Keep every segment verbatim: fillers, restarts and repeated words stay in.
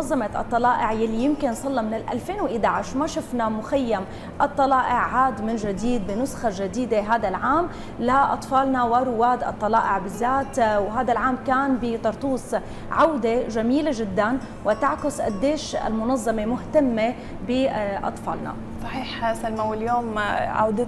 منظمة الطلائع يلي يمكن صار من ألفين وإحدى عشر ما شفنا مخيم الطلائع عاد من جديد بنسخة جديدة هذا العام لأطفالنا ورواد الطلائع بالذات. وهذا العام كان بطرطوس عودة جميلة جدا وتعكس قديش المنظمة مهتمة بأطفالنا. صحيح سلمى، واليوم عودة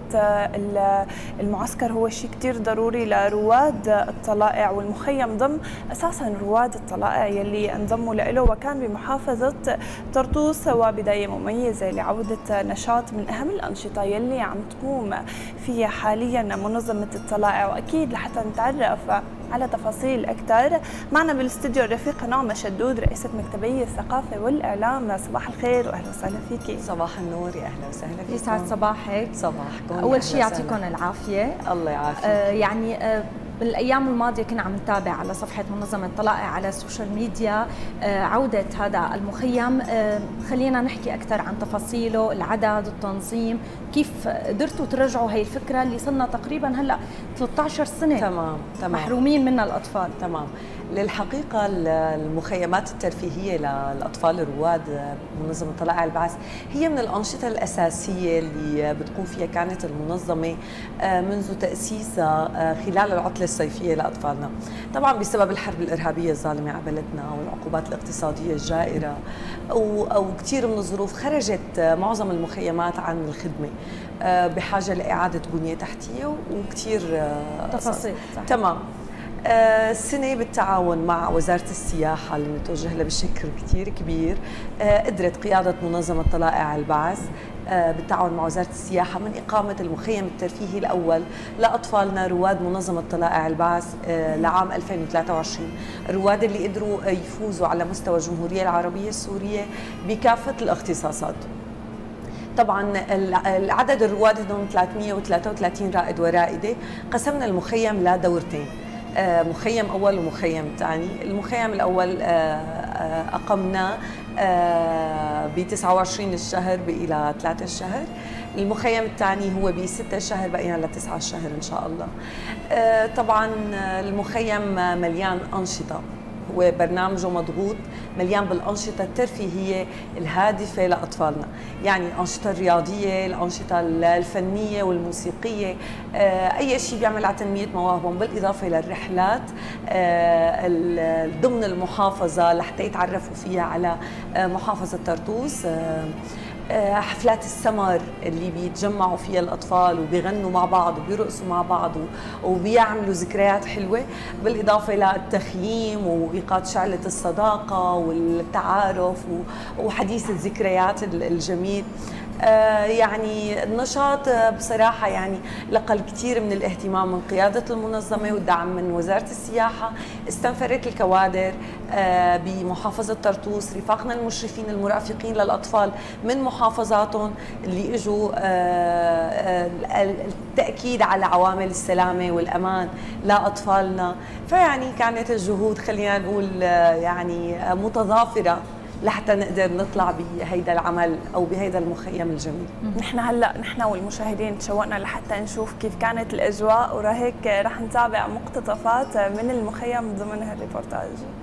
المعسكر هو شيء كتير ضروري لرواد الطلائع والمخيم ضمن أساسا رواد الطلائع يلي انضموا له، وكان بمحافظة طرطوس وبداية مميزة لعودة نشاط من أهم الأنشطة يلي عم تقوم فيها حاليا منظمة الطلائع. وأكيد لحتى نتعرف على تفاصيل أكثر معنا بالاستوديو الرفيقة نعمة شدود رئيسة مكتبي الثقافة والإعلام. صباح الخير وأهلا وسهلا فيكي. صباح النور، يا أهلا وسهلا فيكم. يسعد صباحك. صباحكم. أول شيء يعطيكم العافية. الله يعافيك. آه يعني آه بالأيام الماضية كنا عم نتابع على صفحة منظمة الطلائع على السوشيال ميديا آه عودة هذا المخيم. آه خلينا نحكي أكثر عن تفاصيله، العدد، التنظيم، كيف قدرتوا ترجعوا هي الفكرة اللي صرنا تقريبا هلا ثلاثة عشر سنة تمام تمام محرومين منها الأطفال. تمام. للحقيقة المخيمات الترفيهية للأطفال الرواد منظمة طلائع البعث هي من الأنشطة الأساسية اللي بتقوم فيها كانت المنظمة منذ تأسيسها خلال العطلة الصيفية لأطفالنا. طبعا بسبب الحرب الإرهابية الظالمة على بلدنا والعقوبات الاقتصادية الجائرة أو كثير من الظروف خرجت معظم المخيمات عن الخدمة بحاجة لإعادة بنية تحتية وكثير تفاصيل. تمام. السنة بالتعاون مع وزارة السياحة اللي متوجه لها بشكل كثير كبير قدرت قيادة منظمة طلائع البعث بالتعاون مع وزارة السياحة من إقامة المخيم الترفيهي الأول لأطفالنا رواد منظمة طلائع البعث لعام ألفين وثلاثة وعشرين. الرواد اللي قدروا يفوزوا على مستوى الجمهورية العربية السورية بكافة الاختصاصات. طبعا العدد الرواد هدول ثلاثمئة وثلاثة وثلاثين رائد ورائدة. قسمنا المخيم لدورتين، مخيم أول ومخيم ثاني. المخيم الأول أقمناه ب تسعة وعشرين الشهر إلى ثلاثة الشهر. المخيم الثاني هو ب ستة الشهر بقينا لتسعة الشهر إن شاء الله. طبعا المخيم مليان أنشطة، هو برنامجه مضغوط مليان بالأنشطة الترفيهية الهادفة لأطفالنا، يعني الأنشطة الرياضية، الأنشطة الفنية والموسيقية، أي شيء بيعمل على تنمية مواهبهم، بالإضافة للرحلات ضمن المحافظة لحتى يتعرفوا فيها على محافظة طرطوس، حفلات السمر اللي بيتجمعوا فيها الأطفال وبيغنوا مع بعض وبيرقصوا مع بعض وبيعملوا ذكريات حلوة، بالإضافة للتخييم وإيقاد شعلة الصداقة والتعارف وحديث الذكريات الجميل. يعني النشاط بصراحة يعني لقى الكثير من الاهتمام من قيادة المنظمة والدعم من وزارة السياحة. استنفرت الكوادر بمحافظة طرطوس، رفاقنا المشرفين المرافقين للأطفال من محافظاتهم اللي اجوا التأكيد على عوامل السلامة والأمان لأطفالنا. فيعني كانت الجهود خلينا نقول يعني متضافرة لحتى نقدر نطلع بهيدا العمل او بهيدا المخيم الجميل. نحن هلا نحن والمشاهدين تشوقنا لحتى نشوف كيف كانت الاجواء، وراهيك رح نتابع مقتطفات من المخيم ضمن هالريبورتاج.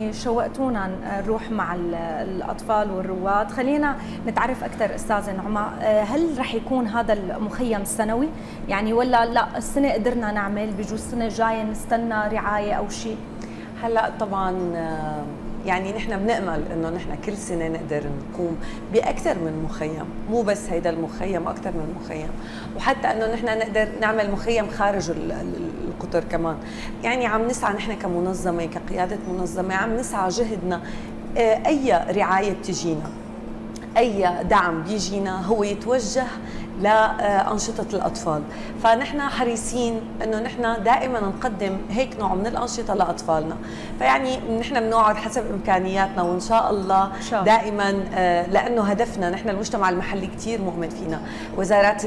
شوقتونا نروح مع الأطفال والرواد. خلينا نتعرف أكثر أستاذة نعمة، هل رح يكون هذا المخيم سنوي يعني ولا لا السنة قدرنا نعمل بجوز السنة الجاية نستنى رعاية أو شيء؟ هلا طبعا يعني نحن بنأمل انه نحن كل سنه نقدر نقوم باكثر من مخيم، مو بس هيدا المخيم، اكثر من مخيم، وحتى انه نحن نقدر نعمل مخيم خارج القطر كمان. يعني عم نسعى نحن كمنظمه كقياده منظمه، عم نسعى جهدنا اي رعايه بتجينا، اي دعم بيجينا هو يتوجه لأنشطة الأطفال، فنحن حريصين أنه نحن دائما نقدم هيك نوع من الأنشطة لأطفالنا. فيعني نحن بنقعد حسب إمكانياتنا وإن شاء الله شاء. دائما لأنه هدفنا نحن المجتمع المحلي كتير مؤمن فينا، وزارات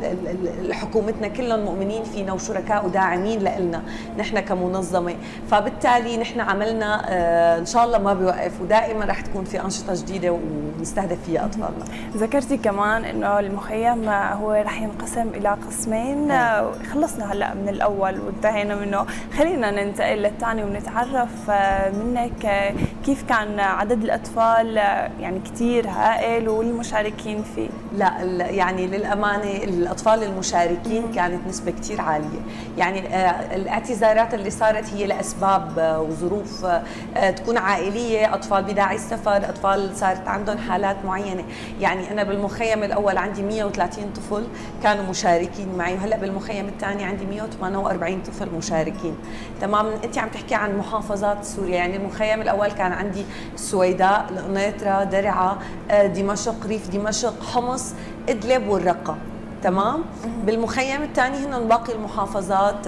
حكومتنا كلهم مؤمنين فينا وشركاء وداعمين لنا نحن كمنظمة، فبالتالي نحن عملنا إن شاء الله ما بيوقف، ودائما رح تكون في أنشطة جديدة ونستهدف فيها أطفالنا. ذكرتي كمان أنه المخيم هو رح ينقسم الى قسمين، خلصنا هلا من الاول وانتهينا منه، خلينا ننتقل للثاني ونتعرف منك كيف كان عدد الاطفال، يعني كثير هائل، والمشاركين فيه. لا يعني للامانه الاطفال المشاركين كانت نسبه كثير عاليه، يعني الاعتذارات اللي صارت هي لاسباب وظروف تكون عائليه، اطفال بداعي السفر، اطفال صارت عندهم حالات معينه. يعني انا بالمخيم الاول عندي مئة وثلاثين طفل كانوا مشاركين معي، وهلا بالمخيم الثاني عندي مئة وثمانية وأربعين طفل مشاركين. تمام، انت عم تحكي عن محافظات سوريا، يعني المخيم الاول كان عندي السويداء، القنيطره، درعا، دمشق، ريف دمشق، حمص، ادلب والرقه. تمام. بالمخيم الثاني هن باقي المحافظات،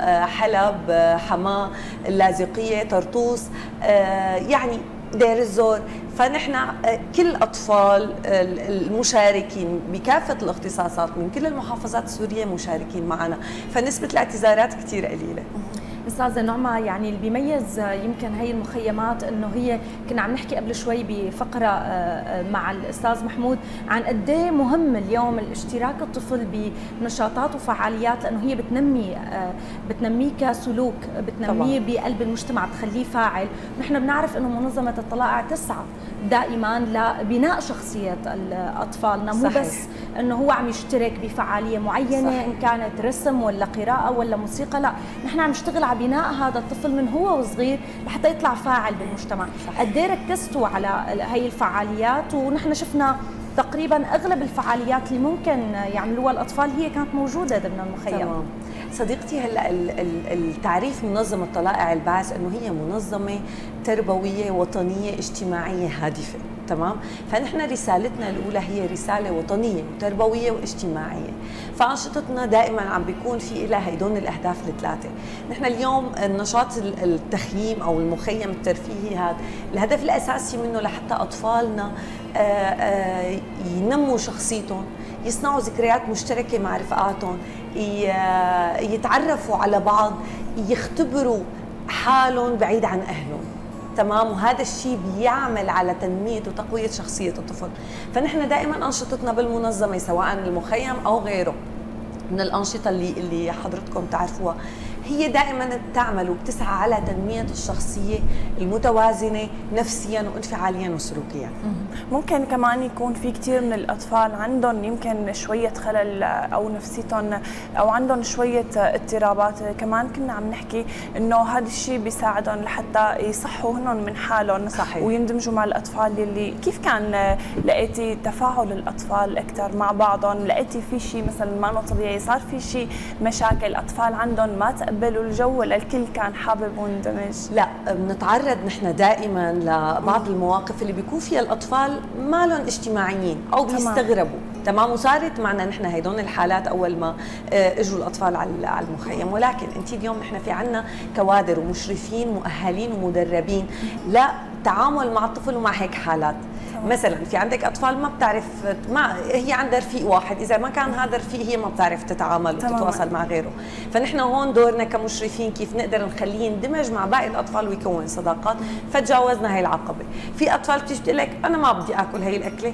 حلب، حماه، اللاذقيه، طرطوس، يعني دير الزور. فنحن كل اطفال المشاركين بكافه الاختصاصات من كل المحافظات السوريه مشاركين معنا، فنسبه الاعتذارات كثير قليله. استاذه نعمه، يعني اللي بيميز يمكن هي المخيمات انه هي كنا عم نحكي قبل شوي بفقره مع الاستاذ محمود عن قد ايه مهم اليوم الاشتراك الطفل بنشاطات وفعاليات، لانه هي بتنمي بتنميه كسلوك، بتنميه بقلب المجتمع، بتخليه فاعل. نحن بنعرف انه منظمه الطلائع تسعى دائما لبناء شخصيه اطفالنا، مو بس انه هو عم يشترك بفعاليه معينه صحيح. ان كانت رسم ولا قراءه ولا موسيقى، لا نحن عم نشتغل على بناء هذا الطفل من هو وصغير لحتى يطلع فاعل بالمجتمع. قد ايه ركزتوا على هي الفعاليات؟ ونحن شفنا تقريبا اغلب الفعاليات اللي ممكن يعملوها الاطفال هي كانت موجوده ضمن المخيم. تمام. صديقتي، هلا التعريف منظمه طلائع البعث انه هي منظمه تربويه وطنيه اجتماعيه هادفه. تمام، فنحن رسالتنا الاولى هي رساله وطنيه وتربويه واجتماعيه، فانشطتنا دائما عم بيكون في لها هدول الاهداف الثلاثه. نحن اليوم النشاط التخييم او المخيم الترفيهي هذا الهدف الاساسي منه لحتى اطفالنا ينموا شخصيتهم، يصنعوا ذكريات مشتركه مع رفقاتهم، يتعرفوا على بعض، يختبروا حالهم بعيد عن اهلهم. تمام، وهذا الشيء بيعمل على تنميه وتقويه شخصيه الطفل. فنحن دائما انشطتنا بالمنظمه سواء المخيم او غيره من الانشطه اللي اللي حضرتكم تعرفوها هي دائما تعمل وبتسعى على تنميه الشخصيه المتوازنه نفسيا وانفعاليا وسلوكيا. ممكن كمان يكون في كثير من الاطفال عندهم يمكن شويه خلل او نفسيتهم او عندهم شويه اضطرابات، كمان كنا عم نحكي انه هذا الشيء بيساعدهم لحتى يصحوا هن من حالهم صحيح. ويندمجوا مع الاطفال. اللي كيف كان لقيتي تفاعل الاطفال اكثر مع بعضهم؟ لقيتي في شيء مثلا ما طبيعي، صار في شيء مشاكل اطفال عندهم ما تقبلوا الجو ولا الكل كان حابب ومندمج؟ لا، بنتعرض نحن دائما لبعض المواقف اللي بيكون فيها الاطفال ما لهم اجتماعيين او بيستغربوا. تمام، وصارت معنا نحن هدول الحالات اول ما اجوا الاطفال على المخيم، ولكن انت اليوم نحن في عنا كوادر ومشرفين مؤهلين ومدربين للتعامل مع الطفل ومع هيك حالات. مثلا في عندك اطفال ما بتعرف، ما هي عندها رفيق واحد، اذا ما كان هذا الرفيق هي ما بتعرف تتعامل وتتواصل مع غيره. فنحن هون دورنا كمشرفين كيف نقدر نخليه يندمج مع باقي الاطفال ويكون صداقات، فتجاوزنا هي العقبه. في اطفال بتيجي بتقول لك انا ما بدي اكل هي الاكله،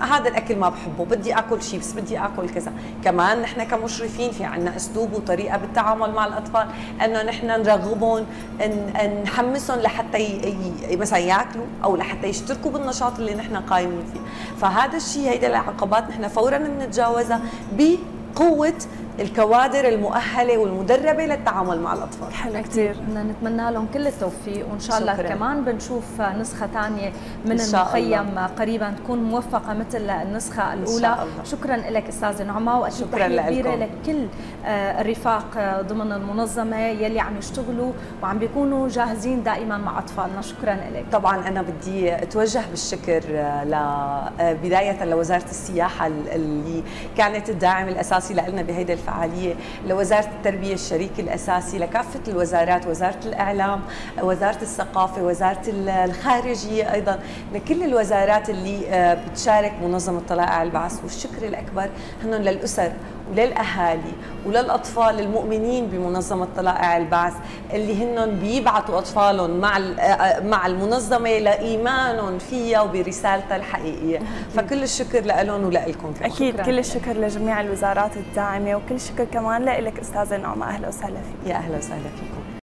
هذا الاكل ما بحبه، بدي اكل شيبس، بدي اكل كذا. كمان نحن كمشرفين في عندنا اسلوب وطريقه بالتعامل مع الاطفال، انه نحن نرغبهم، ان نحمسهم لحتى ي... ي... مثلا ياكلوا او لحتى يشتركوا بالنشاط اللي نحن قايمين فيه. فهذا الشيء، هيدا العقبات نحن فورا بنتجاوزها بقوه الكوادر المؤهله والمدربه للتعامل مع الاطفال. حلو كثير. بدنا نتمنى لهم كل التوفيق، وان شاء الله شكرا. كمان بنشوف نسخه ثانيه من المخيم قريبا تكون موفقه مثل النسخه الاولى. شكرا لك استاذه نعمه، واكيد تحيه كبيره لكل الرفاق ضمن المنظمه يلي عم يشتغلوا وعم بيكونوا جاهزين دائما مع اطفالنا. شكرا لك. طبعا انا بدي اتوجه بالشكر ل بدايه لوزاره السياحه اللي كانت الداعم الاساسي لنا بهيدي الفعاليه، لوزاره التربيه الشريك الاساسي، لكافه الوزارات، وزاره الاعلام، وزاره الثقافه، وزاره الخارجيه، ايضا لكل الوزارات اللي بتشارك منظمه طلائع البعث. والشكر الاكبر هن للاسر وللاهالي وللاطفال المؤمنين بمنظمه طلائع البعث، اللي هن بيبعثوا اطفالهم مع مع المنظمه لايمانهم فيها وبرسالتها الحقيقيه. فكل الشكر لهم ولكم. اكيد كل الشكر لجميع الوزارات الداعمه، وكل الشكر كمان لك استاذه نعمه. اهلا وسهلا فيك. يا اهلا وسهلا فيكم.